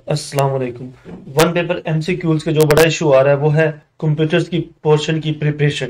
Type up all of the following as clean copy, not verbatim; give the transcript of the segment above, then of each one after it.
अस्सलाम वालेकुम। One paper MCQs का जो बड़ा इशू आ रहा है वो है कंप्यूटर्स की पोर्शन की प्रिपरेशन।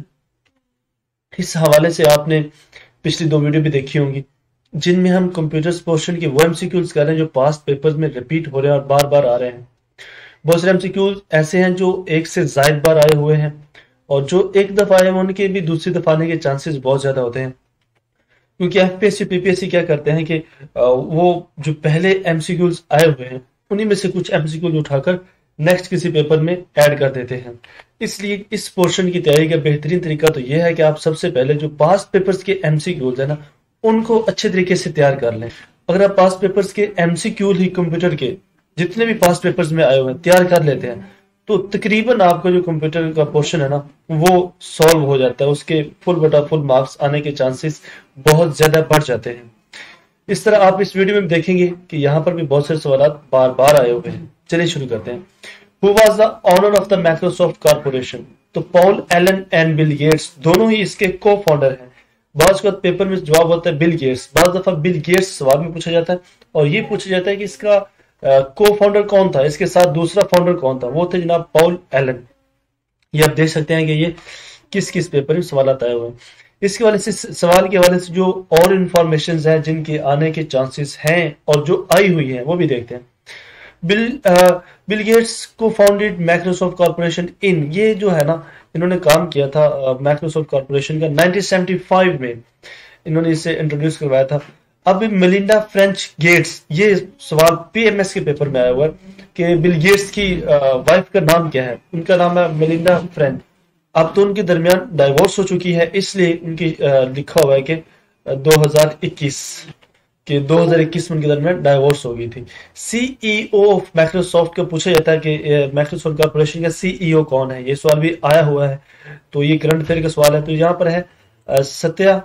इस हवाले से आपने पिछली दो वीडियो भी देखी होंगी जिनमें हम कंप्यूटर्स पोर्शन के वो एमसीक्यूज कर रहे हैं जो पास्ट पेपर्स में रिपीट हो रहे हैं और बार बार आ रहे हैं। बहुत सारे एमसीक्यूज ऐसे हैं जो एक से ज्यादा बार आए हुए हैं और जो एक दफा आए हैं उनके भी दूसरी दफा आने के चांसेस बहुत ज्यादा होते हैं, क्योंकि एफपीएससी पीपीएससी क्या करते हैं कि वो जो पहले एमसीक्यूज आए हुए हैं उन्हीं में से कुछ एमसीक्यूज उठाकर नेक्स्ट किसी पेपर में ऐड कर देते हैं। इसलिए इस पोर्शन की तैयारी का बेहतरीन तरीका तो यह है कि आप सबसे पहले जो पास्ट पेपर्स के एमसीक्यूज है ना उनको अच्छे तरीके से तैयार कर लें। अगर आप पास्ट पेपर्स के एमसीक्यूज ही कंप्यूटर के जितने भी पास्ट पेपर्स में आए हुए हैं तैयार कर लेते हैं तो तकरीबन आपका जो कंप्यूटर का पोर्शन है ना वो सॉल्व हो जाता है, उसके फुल बटा फुल मार्क्स आने के चांसेस बहुत ज्यादा बढ़ जाते हैं। इस तरह आप इस वीडियो में देखेंगे कि यहाँ पर भी बहुत सारे सवाल बार बार आए हुए हैं। चलिए शुरू करते हैं। Who was the owner of the Microsoft corporation? तो Paul Allen and Bill Gates दोनों ही इसके को फाउंडर हैं। बाज का पेपर में जवाब होता है बिल गेट्स। बाज दफा बिल गेट्स सवाल में पूछा जाता है और ये पूछा जाता है कि इसका को फाउंडर कौन था, इसके साथ दूसरा फाउंडर कौन था। वो थे जनाब पॉल एलन। ये आप देख सकते हैं कि ये किस किस पेपर में सवाल आए हुए हैं। इसके वाले से सवाल के हवाले से जो और इंफॉर्मेशन हैं जिनके आने के चांसेस हैं और जो आई हुई है वो भी देखते हैं। बिल गेट्स को फाउंडेड माइक्रोसॉफ्ट कॉर्पोरेशन इन, ये जो है ना इन्होंने काम किया था माइक्रोसॉफ्ट कॉर्पोरेशन का 1975 में इन्होंने इसे इंट्रोड्यूस करवाया था। अब मेलिंडा फ्रेंच गेट्स, ये सवाल पीएमएस के पेपर में आया हुआ है कि बिल गेट्स की वाइफ का नाम क्या है। उनका नाम है मेलिंडा फ्रेंच। अब तो उनके दरमियान डाइवोर्स हो चुकी है, इसलिए उनकी लिखा हुआ है कि 2021 में उनके दरमियान डाइवोर्स हो गई थी। सीईओ ऑफ माइक्रोसॉफ्ट का पूछा जाता है कि माइक्रोसॉफ्ट कॉर्पोरेशन का सीईओ कौन है, ये सवाल भी आया हुआ है। तो ये करंट अफेयर का सवाल है। तो यहाँ पर है सत्या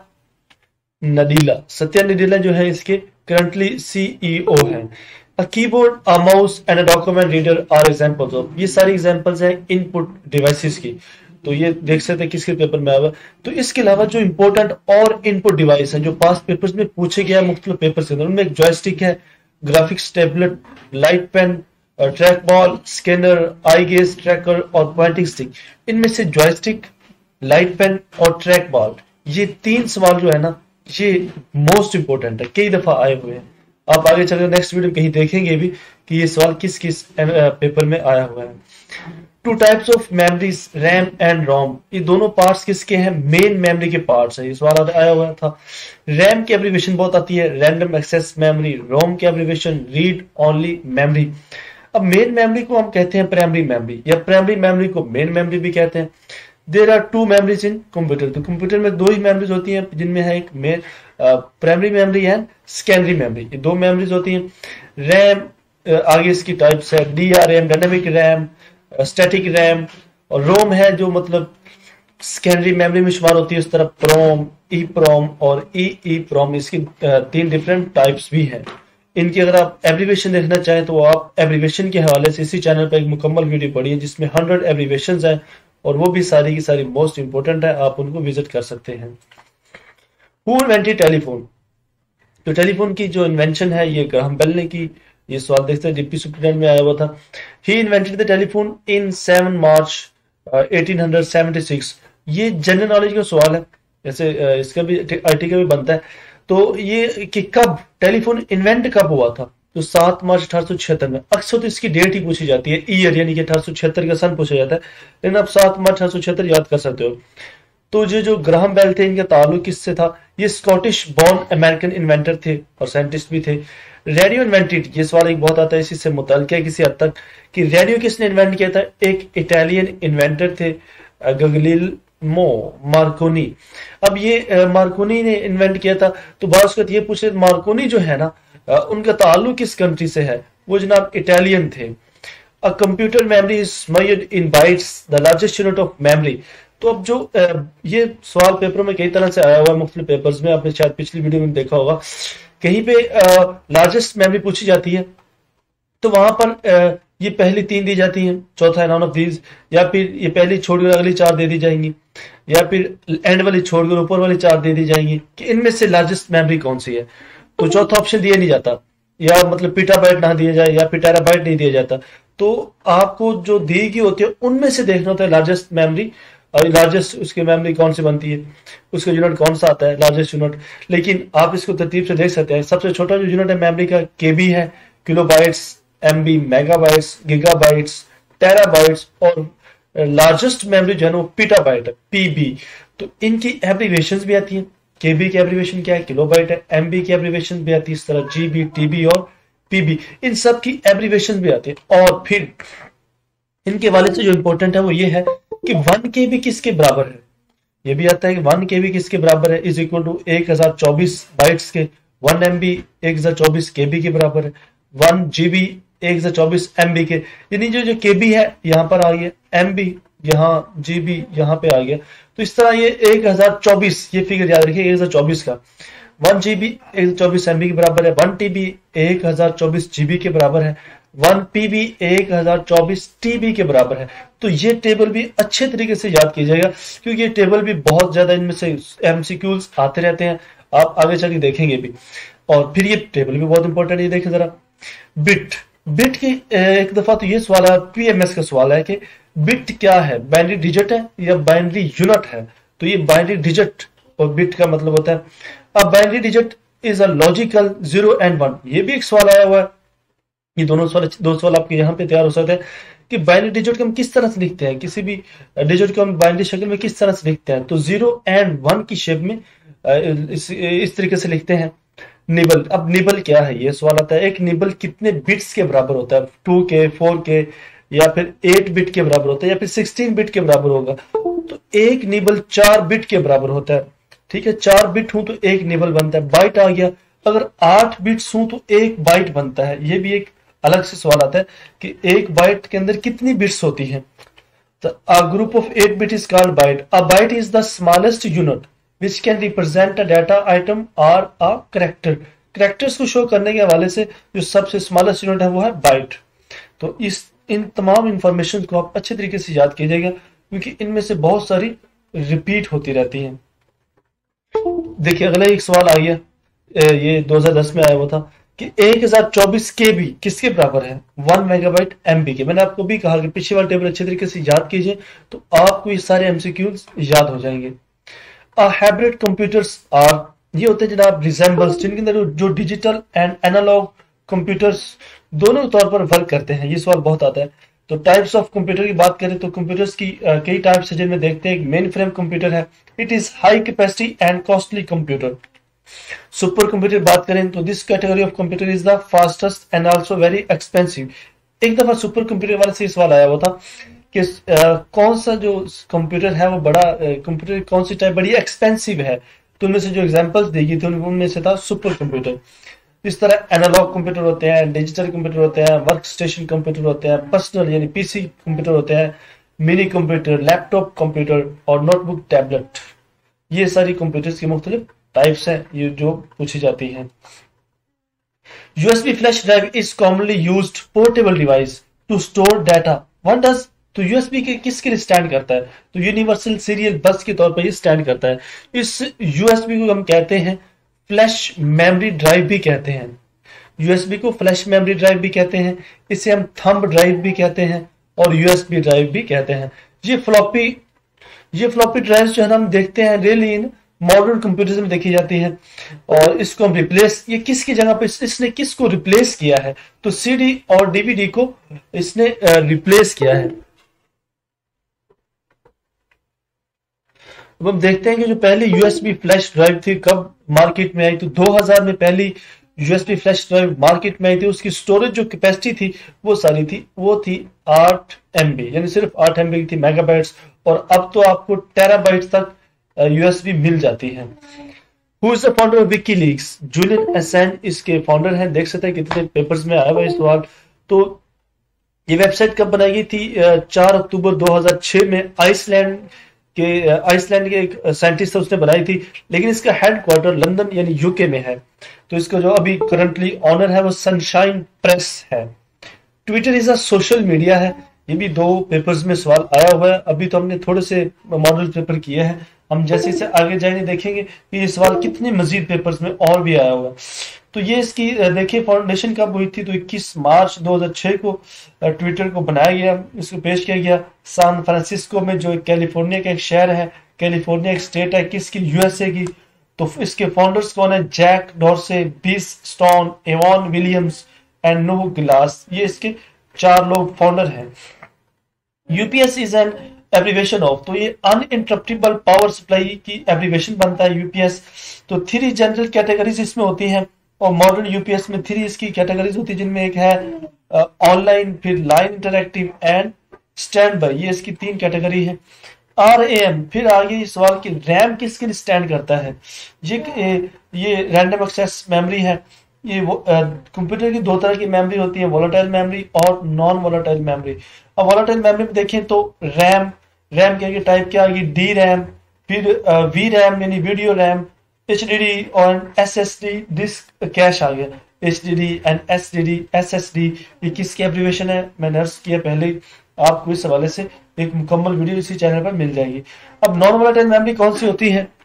नडीला जो है इसके करंटली सीईओ है। A keyboard, a mouse and a document reader are examples of, ये सारी एग्जांपल्स हैं इनपुट डिवाइसेस की। तो ये देख सकते हैं किसके पेपर में आया हुआ। तो इसके अलावा जो इंपॉर्टेंट और इनपुट डिवाइस हैं जो पास्ट पेपर्स में पूछे गए हैं मुख्तलिफ पेपर्स के अंदर, उनमें एक जॉयस्टिक है, graphics tablet, light pen, track ball, scanner, eye gaze tracker और पॉइंटिंग स्टिक। इनमें से जॉयस्टिक, लाइट पेन और ट्रैक बॉल, ये तीन सवाल जो है ना ये मोस्ट इंपोर्टेंट है, कई दफा आए हुए हैं। आप आगे चलकर नेक्स्ट वीडियो कहीं देखेंगे भी कि ये सवाल किस किस पेपर में आया हुआ है। Two types of memories, RAM and ROM, ये दोनों पार्ट्स किसके हैं? मेन मेमोरी के पार्ट्स है। ये सवाल आया हुआ था। रैम की एब्रीविएशन बहुत आती है, रैंडम एक्सेस मेमोरी। रोम की एब्रीविएशन रीड ओनली मेमोरी। अब मेन मेमोरी को हम कहते हैं प्राइमरी मेमोरी, या प्राइमरी मेमोरी को मेन मेमोरी भी कहते हैं। There are two memories in computer, तो कंप्यूटर में दो ही मेमोरीज होती हैं जिनमें है एक main primary memory and secondary memory, ये दो मेमोरीज होती हैं। रैम आगे इसकी टाइप्स है DRM, dynamic RAM, static RAM, और रोम है जो मतलब सेकेंडरी मेमोरी में शुमार होती है। इस तरह प्रोम, ई प्रोम और ई प्रोम, इसकी तीन डिफरेंट टाइप्स भी हैं। इनकी अगर आप एब्रीवेशन देखना चाहें तो आप एब्रीवेशन के हवाले से इसी चैनल पर एक मुकम्मल वीडियो पढ़िए जिसमें 100 एब्रीवेशन हैं और वो भी सारी की सारी मोस्ट इंपोर्टेंट है, आप उनको विजिट कर सकते हैं। Who invented telephone? तो टेलीफोन की जो इन्वेंशन है ये ग्राहम बेल ने की। ये सवाल देखते हैं डिप्टी सुप्रीटेंडेंट में आया हुआ था। He invented the telephone in 7 March 1876। ये जनरल नॉलेज का सवाल है, जैसे इसका भी आर्टिकल भी बनता है। तो ये कि कब टेलीफोन इन्वेंट कब हुआ था? तो 7 मार्च 1876 में। अक्सर तो इसकी डेट ही पूछी जाती है, ईयर यानी कि 1876 का सन पूछा जाता है, लेकिन आप 7 मार्च 1876 याद कर सकते हो। तो जो ग्राहम बेल थे इनका ताल्लुक किससे था? ये स्कॉटिश बॉर्न अमेरिकन इन्वेंटर थे और साइंटिस्ट भी थे। रेडियो इन्वेंटेड, ये सवाल एक बहुत आता है, इसी से मुताल्लिक है किसी हद तक कि रेडियो किसने इन्वेंट किया था? एक इटालियन इन्वेंटर थे गगलिल्मो मार्कोनी। अब ये मार्कोनी ने इन्वेंट किया था। तो बात ये पूछे मार्कोनी जो है ना उनका ताल्लुक किस कंट्री से है? वो जनाब इटालियन थे। A computer memory is measured in bytes, the largest unit of memory. तो अब जो ये सवाल पेपर में कई तरह से आया हुआ है मुख्तलिफ पेपर्स में, आपने शायद पिछली वीडियो में देखा होगा, कहीं पे लार्जेस्ट मेमोरी पूछी जाती है तो वहां पर ये पहली 3 दी जाती हैं, चौथा है नॉन ऑफ दीज, या फिर ये पहली छोड़कर अगली 4 दे दी जाएंगी, या फिर एंड वाली छोड़कर ऊपर वाली 4 दे दी जाएंगी कि इनमें से लार्जेस्ट मेमोरी कौन सी है। तो चौथा ऑप्शन दिया नहीं जाता। या मतलब पीटाबाइट ना दिया जाए या टेराबाइट नहीं दिया जाता, तो आपको जो दी गई होती है उनमें से देखना होता है लार्जेस्ट मेमोरी, और लार्जेस्ट उसकी मेमोरी कौन सी बनती है, उसका यूनिट कौन सा आता है लार्जेस्ट यूनिट। लेकिन आप इसको तरतीब से देख सकते हैं, सबसे छोटा जो यूनिट है मेमोरी का केबी है, kilobytes, MB, megabytes, gigabytes, terabytes, और लार्जेस्ट मेमोरी जो है ना वो पीटाबाइट है, पीबी। तो इनकी एब्रीवेशंस भी आती हैं। केबी की एब्रीवेशन क्या है, किलोबाइट है। एमबी की एब्रीवेशन भी आती है इस तरह, जीबी, टीबी और पीबी, इन सब की एब्रीवेशन भी आती है। और फिर इनके वाले से जो इंपॉर्टेंट है वो ये है कि 1 केबी किसके बराबर है। ये भी आता है कि 1 केबी किसके बराबर है, इज इक्वल टू 1024 बाइट्स के। 1 एमबी 1024 केबी के बराबर है। 1 जीबी 1024 एमबी के। यानी जो केबी है यहाँ पर आ गया, एमबी यहाँ, जीबी यहाँ पे आ गया। तो इस तरह ये 1024, ये फिगर याद रखिए 1024 का। 1 जीबी 1024 एमबी के बराबर है। 1 टीबी 1024 जीबी के बराबर है। 1 पीबी 1024 टीबी के बराबर है। तो ये टेबल भी अच्छे तरीके से याद कीजिएगा, क्योंकि ये टेबल भी बहुत ज्यादा इनमें से एमसीक्यूज आते रहते हैं, आप आगे चल के देखेंगे भी। और फिर ये टेबल भी बहुत इंपॉर्टेंट है, ये देखें जरा। बिट, बिट की एक दफा तो ये सवाल है, पीएमएस का सवाल है कि बिट क्या है, बाइनरी डिजिट है या बाइनरी यूनिट है। तो ये बाइनरी डिजिट और बिट का मतलब होता है, अब binary digit is a logical 0 and 1। ये भी एक सवाल आया हुआ है, ये दो सवाल आपके यहाँ पे तैयार हो सकते हैं कि बाइनरी डिजिट को हम किस तरह से लिखते हैं, किसी भी डिजिट को हम बाइनरी शक्ल में किस तरह से लिखते हैं। तो 0 and 1 की शेप में इस तरीके से लिखते हैं। निबल, अब निबल क्या है ये सवाल आता है। एक निबल कितने बिट्स के बराबर होता है, 2K, 4K या फिर 8 बिट के बराबर होता है या फिर 16 बिट के बराबर होगा। तो एक निबल 4 बिट के बराबर होता है। ठीक है, 4 बिट हूं तो एक निबल बनता है। बाइट आ गया, अगर 8 बिट्स हूं तो एक बाइट बनता है। ये भी एक अलग से सवाल आता है कि एक बाइट के अंदर कितनी बिट्स होती हैं। तो a group of 8 bit is called byte. A byte is the smallest unit which can represent a data item or a character. Characters को शो करने के हवाले से जो सबसे स्मॉलेस्ट यूनिट है वो है बाइट। तो इन तमाम इंफॉर्मेशन को आप अच्छे तरीके से याद कीजिएगा, क्योंकि इनमें से बहुत सारी रिपीट होती रहती हैं। देखिए अगला एक सवाल आ गया, ये 2010 में आया हुआ था कि 1024 केबी किसके बराबर है, 1 मेगाबाइट एमबी के। मैंने आपको भी कहा कि पिछले वाला टेबल अच्छे तरीके से याद कीजिए तो आपको ये सारे एमसीक्यूज याद हो जाएंगे। हाइब्रिड कंप्यूटर्स आर, ये होते हैं जनाब रिजेंबल्स, जिनके अंदर जो डिजिटल एंड एनालॉग कंप्यूटर्स दोनों तौर पर वर्क करते हैं। ये सवाल बहुत आता है। तो टाइप्स ऑफ कंप्यूटर की बात करें तो कंप्यूटर्स की कई टाइप्स है, जिनमें देखते हैं मेन फ्रेम कंप्यूटर है, it is high capacity and costly computer. Super computer बात करें तो this category of computer is the fastest and also very expensive. एक दफा सुपर कंप्यूटर वाले से सवाल आया हुआ था कि कौन सा जो कंप्यूटर है वो बड़ा कंप्यूटर कौन सी टाइप बड़ी एक्सपेंसिव है। तो उनमें से जो एग्जांपल्स दी गई थी उनमें से था सुपर कंप्यूटर। इस तरह एनालॉग कंप्यूटर होते हैं, डिजिटल कंप्यूटर होते हैं, वर्क स्टेशन कंप्यूटर होते हैं, पर्सनल यानी पीसी कंप्यूटर होते हैं, मिनी कंप्यूटर, लैपटॉप कंप्यूटर और नोटबुक टैबलेट। ये सारी कंप्यूटर्स की मुख्तलिफ टाइप्स हैं ये जो पूछी जाती हैं। USB flash drive is commonly used portable device to store data. What does, तो यूएसबी के किसके लिए स्टैंड करता है, तो यूनिवर्सल सीरियल बस के तौर पर ये स्टैंड करता है। इस यूएसबी को हम कहते हैं फ्लैश मेमोरी ड्राइव भी कहते हैं। यूएसबी को फ्लैश मेमोरी ड्राइव भी कहते हैं, इसे हम थंब ड्राइव भी कहते हैं और यूएसबी ड्राइव भी कहते हैं। ये फ्लॉपी ड्राइव जो है ना हम देखते हैं रियली इन मॉडर्न कंप्यूटर्स में देखी जाती है। और इसको हम रिप्लेस, ये किसकी जगह पे इसने किसको रिप्लेस किया है, तो सीडी और डीवीडी को इसने रिप्लेस किया है। अब हम देखते हैं कि जो पहली यूएसबी फ्लैश ड्राइव थी कब मार्केट में आई, तो 2000 में पहली यूएसबी फ्लैश ड्राइव मार्केट में आई थी। उसकी स्टोरेज जो कैपेसिटी थी वो थी 8 MB, यानी सिर्फ 8 MB की थी, मेगाबाइट्स। और अब तो आपको टेराबाइट्स तक यूएसबी मिल जाती है। Who is the founder of WikiLeaks, Julian Assange इसके फाउंडर हैं। देख सकते हैं कितने पेपर्स में आया हुआ इस सवाल। तो ये वेबसाइट कब बनाई गई थी, 4 अक्टूबर 2006 में आइसलैंड के एक साइंटिस्ट उसने बनाई थी, लेकिन इसका हेडक्वार्टर लंदन यानी यूके में है। तो इसका जो अभी करंटली ऑनर है वो सनशाइन प्रेस है। Twitter is a social media है, ये भी 2 पेपर्स में सवाल आया हुआ है। अभी तो हमने थोड़े से मॉडल पेपर किए हैं, हम जैसे जैसे आगे जाएंगे देखेंगे कि ये सवाल कितने मजीद पेपर्स में और भी आया होगा। तो ये इसकी देखिए फाउंडेशन कब हुई थी, तो 21 मार्च 2006 को ट्विटर को बनाया गया, इसको पेश किया गया सैन फ्रांसिस्को में, जो कैलिफोर्निया का एक शहर है, कैलिफोर्निया एक स्टेट है, किसकी, यूएसए की। तो इसके फाउंडर्स कौन है, Jack Dorsey, Biz Stone, Evan Williams and Noah Glass, ये इसके 4 लोग फाउंडर हैं। UPS is an abbreviation of, तो ये अनइंटरप्टेबल पावर सप्लाई की एब्रीवेशन बनता है यूपीएस। तो 3 जनरल कैटेगरीज इसमें होती हैं, और मॉडर्न यूपीएस में 3 इसकी कैटेगरीज होती है, जिनमें एक है ऑनलाइन, फिर line interactive and standby, ये इसकी 3 कैटेगरी है। आरएएम, फिर आगे सवाल की रैम किसके लिए स्टैंड करता है, ये रैंडम एक्सेस मेमोरी है। ये कंप्यूटर की 2 तरह की मेमोरी होती है, वोलेटाइल मेमोरी और नॉन वोलेटाइल मेमोरी। अब वोलेटाइल मेमोरी में देखें तो रैम के टाइप क्या आएगी, डी रैम, फिर वी रैम यानी वीडियो रैम, एचडीडी और एसएसडी डिस्क कैश आ गया। एचडीडी एंड एसडीडी, एसएसडी, ये किसकी एब्रीवेशन है, मैंने अर्ज किया पहले ही, आपको इस हवाले से एक मुकम्मल वीडियो इसी चैनल पर मिल जाएगी। अब नॉन वोलेटाइल मेमोरी कौन सी होती है,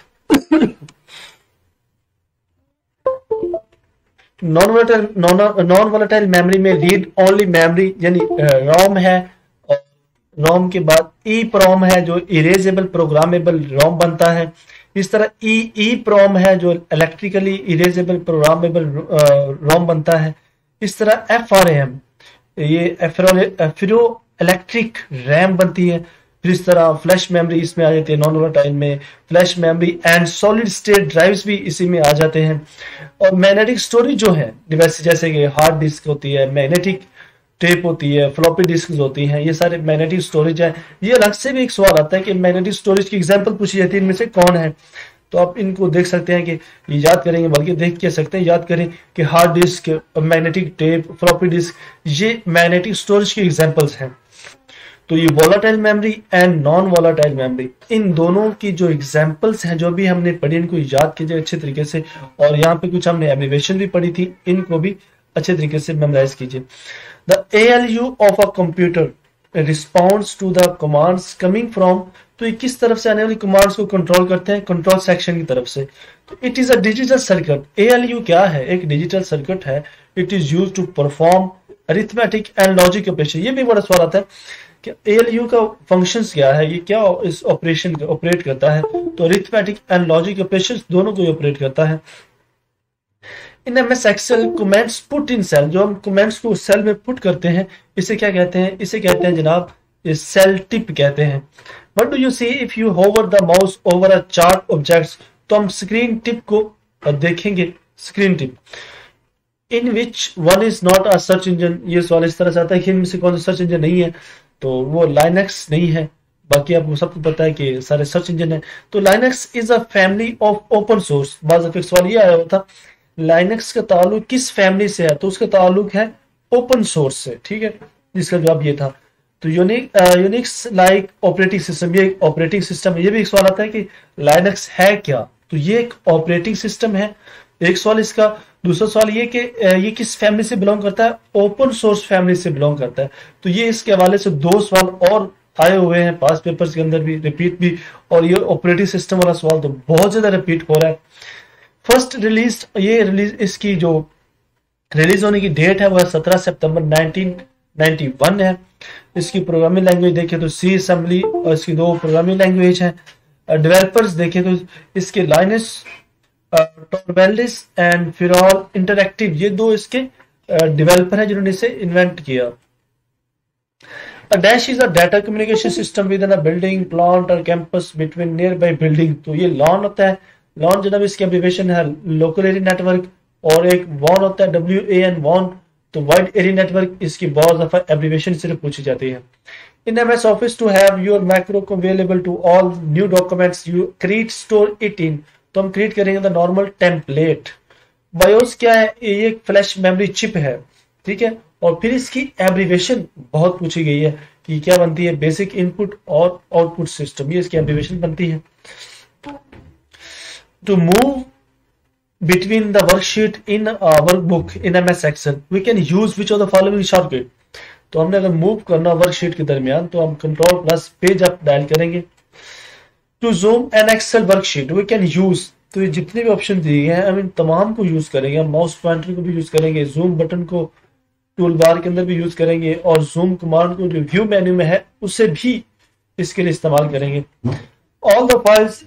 नॉन वोलेटाइल मेमोरी में रीड ओनली मेमोरी यानी रोम है, और रोम के बाद ई प्रोम है जो इरेजेबल प्रोग्रामेबल रोम बनता है। इस तरह ई प्रोम है जो इलेक्ट्रिकली इरेजेबल प्रोग्रामेबल रोम बनता है। इस तरह एफ आर एम, ये फिरो इलेक्ट्रिक रैम बनती है। फिर इस तरह फ्लैश मेमोरी इसमें आ जाती है, नॉन वोलेटाइल में flash memory and solid state drives भी इसी में आ जाते हैं। और मैग्नेटिक स्टोरेज जो है डिवाइस, जैसे कि हार्ड डिस्क होती है, मैग्नेटिक टेप होती है, फ्लॉपी डिस्क होती हैं, ये सारे मैग्नेटिक स्टोरेज है। ये अलग से भी एक सवाल आता है कि मैग्नेटिक स्टोरेज की एग्जांपल पूछी जाती है, इनमें से कौन है। तो आप इनको देख सकते हैं कि याद करेंगे, बल्कि देख के सकते हैं, याद करें कि hard disk, magnetic tape, floppy disk, ये मैग्नेटिक स्टोरेज की एग्जांपल्स हैं। तो ये volatile memory and non volatile memory, इन दोनों की जो एग्जांपल्स हैं जो भी हमने पढ़ी, इनको याद कीजिए अच्छे तरीके से। और यहाँ पे कुछ हमने एब्रिविएशन भी पढ़ी थी, इनको भी अच्छे तरीके से मेमोराइज कीजिए। The ALU of a computer responds to the commands coming from, तो ये किस तरफ से आने वाली कमांड्स को कंट्रोल करते हैं, कंट्रोल सेक्शन की तरफ से। तो it is a digital circuit. ALU क्या है, एक डिजिटल सर्किट है। It is used to perform arithmetic and logic operation. ये भी बड़ा सवाल आता है कि ALU का फंक्शंस क्या है, ये क्या इस ऑपरेशन ऑपरेट करता है। तो अरिथमेटिक एंड लॉजिक ऑपरेशंस दोनों को ऑपरेट करता है। In MS Excel comments put in cell, जो हम कमेंट्स को सेल में पुट करते हैं, इसे क्या कहते हैं, इसे कहते हैं जनाब सेल टिप कहते हैं। What do you see if you hover the mouse over a chart objects, तो हम स्क्रीन टिप को देखेंगे, screen tip. In which one is not a search engine, ये सवाल इस तरह से आता है कि इनमें से कौन सा सर्च इंजन नहीं है, तो वो लाइनक्स नहीं है। बाकी आपको सबको पता है कि सारे सर्च इंजन है। तो Linux is a family of open source. बाद एक सवाल ये आया हुआ था, लाइनक्स का ताल्लुक किस फैमिली से है, तो उसका ताल्लुक है ओपन सोर्स से, ठीक है, जिसका जवाब ये था। तो यूनिक्स लाइक ऑपरेटिंग सिस्टम, ये एक ऑपरेटिंग सिस्टम है। ये भी एक सवाल आता है कि लाइनक्स है क्या, तो ये एक ऑपरेटिंग सिस्टम है, एक सवाल इसका। दूसरा सवाल ये कि ये किस फैमिली से बिलोंग करता है, ओपन सोर्स फैमिली से बिलोंग करता है। तो ये इसके हवाले से 2 सवाल और आए हुए हैं पास पेपर्स के अंदर भी, रिपीट भी। और ये ऑपरेटिंग सिस्टम वाला सवाल तो बहुत ज्यादा रिपीट हो रहा है। फर्स्ट रिलीज, ये रिलीज, इसकी जो रिलीज होने की डेट है वह 17 सितंबर 1991 है। इसकी प्रोग्रामिंग लैंग्वेज देखें तो सी असेंबली, और इसकी 2 प्रोग्रामिंग लैंग्वेज है। डेवलपर्स देखें तो इसके लाइनस टॉरवेल्लिस एंड फिरॉल इंटरएक्टिव, ये 2 इसके डेवलपर हैं जिन्होंने इसे इन्वेंट किया। A dash is a data communication system within a building, plant or campus between nearby building। तो ये LAN होता है। LAN जनाब इसकी एब्रिविएशन है लोकल एरिया नेटवर्क, और एक WAN होता है WAN WAN, तो वाइड एरिया नेटवर्क, इसकी बहुत दफा एब्रिविएशन सिर्फ पूछी जाती है। In MS Office to have your macro available to all new documents you create store it in, तो हम क्रिएट करेंगे द नॉर्मल टेम्पलेट। बायोस क्या है, ये एक फ्लैश मेमोरी चिप है, ठीक है। और फिर इसकी एब्रिविएशन बहुत पूछी गई है कि क्या बनती है, बेसिक इनपुट और आउटपुट सिस्टम, ये इसकी एब्रिविएशन बनती है। To move between the worksheet in workbook in MS Excel we can use which of the following shortcut. तो हमने अगर मूव करना वर्कशीट के दरमियान तो हम control plus page up dial करेंगे। To zoom an Excel worksheet we can use. तो ये जितने भी ऑप्शन दिए गए हैं हम इन तमाम को यूज करेंगे। हम माउस पॉइंटर को भी यूज करेंगे, जूम बटन को टूल बार के अंदर भी यूज करेंगे, और जूम कमांड को जो व्यू मेन्यू में है उसे भी इसके लिए इस्तेमाल करेंगे। All the files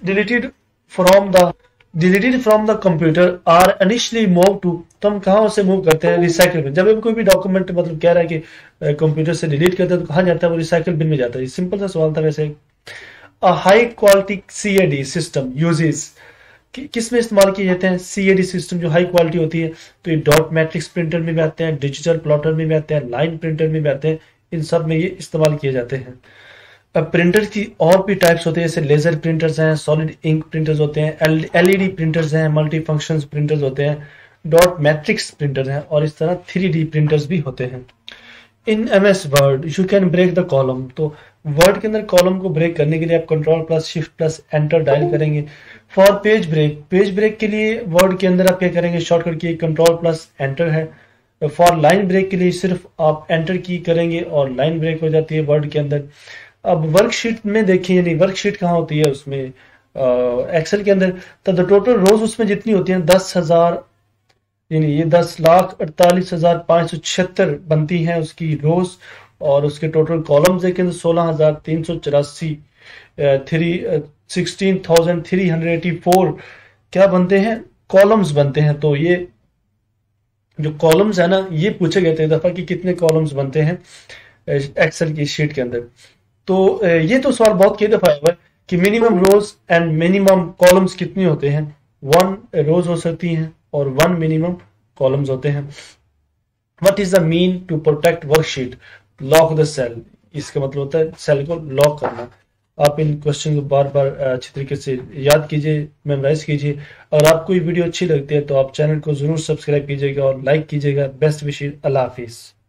deleted from the computer are initially move to. तो हम कहाँ से मूव करते हैं? रिसाइकिल में। जब हम कोई भी डॉक्यूमेंट मतलब कह रहा है कि कंप्यूटर से डिलीट करते हैं तो कहाँ जाता है? वो रिसाइकिल बिन में जाता है। सिंपल सा सवाल था वैसे। A high quality CAD system uses, किस में इस्तेमाल किए जाते हैं? CAD सिस्टम जो हाई क्वालिटी होती है, तो ये डॉट मैट्रिक्स प्रिंटर में भी आते हैं, डिजिटल प्लॉटर में भी आते हैं, लाइन प्रिंटर में भी आते हैं, इन सब में ये इस्तेमाल किए जाते हैं। अब प्रिंटर की और भी टाइप्स होते हैं, जैसे लेजर प्रिंटर्स हैं, सॉलिड इंक प्रिंटर्स होते हैं, LED प्रिंटर्स हैं, मल्टी फंक्शन प्रिंटर्स होते हैं, डॉट मैट्रिक्स प्रिंटर्स हैं, और इस तरह 3D प्रिंटर्स भी होते हैं। In MS Word you can break the column. तो वर्ड के अंदर कॉलम को ब्रेक करने के लिए आप Ctrl+Shift+Enter डायल करेंगे। फॉर पेज ब्रेक के लिए वर्ड के अंदर आप क्या करेंगे? शॉर्टकट की Ctrl+Enter है। फॉर लाइन ब्रेक के लिए सिर्फ आप एंटर की करेंगे और लाइन ब्रेक हो जाती है वर्ड के अंदर। अब वर्कशीट में देखिए, यानी वर्कशीट कहाँ होती है? उसमें एक्सेल के अंदर। तो द टोटल रोज उसमें जितनी होती हैं 10,000, यानी ये 10,48,576 बनती हैं उसकी रोज, और उसके टोटल कॉलम्स देखें तो 16,384 16,384 क्या बनते हैं? कॉलम्स बनते हैं। तो ये जो कॉलम्स है ना, ये पूछे गए थे दफा कि कितने कॉलम्स बनते हैं एक्सेल की शीट के अंदर। तो ये तो सवाल बहुत कई दफा आया है कि minimum rows and minimum columns कितनी होते हैं? 1 रोज हो सकती हैं और 1 मिनिमम कॉलम्स होते हैं। What is the mean to protect worksheet? Lock the cell. इसका मतलब होता है सेल को लॉक करना। आप इन क्वेश्चन को बार बार अच्छी तरीके से याद कीजिए, मेमोराइज कीजिए। अगर आपको ये वीडियो अच्छी लगती है तो आप चैनल को जरूर सब्सक्राइब कीजिएगा और लाइक कीजिएगा। Best wishes. अल्लाह हाफिज।